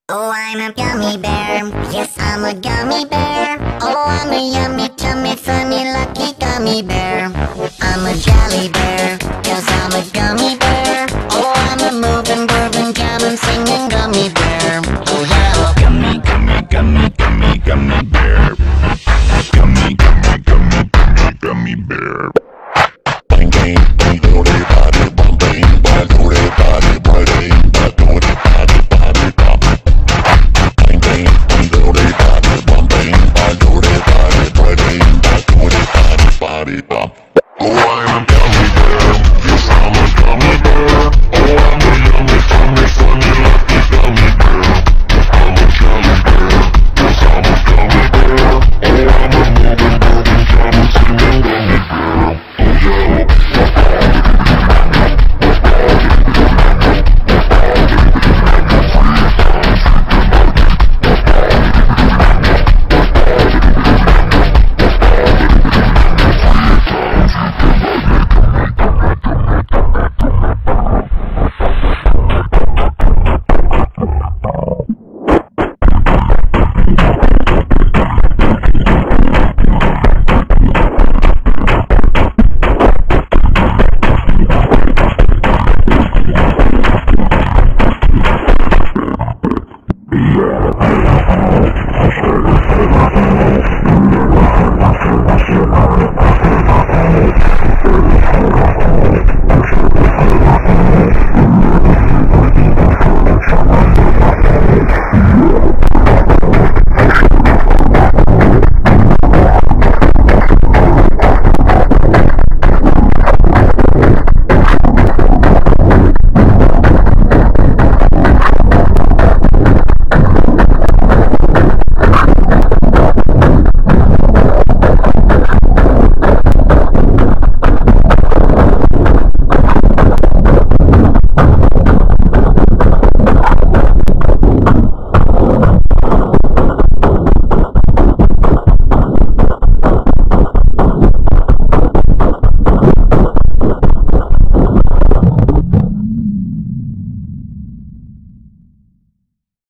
Oh, I'm a gummy bear. Yes, I'm a gummy bear. Oh, I'm a yummy, tummy, funny, lucky gummy bear. I'm a jelly bear, 'cause I'm a gummy bear. Oh, I'm a moving, grooving, jamming, singing gummy bear.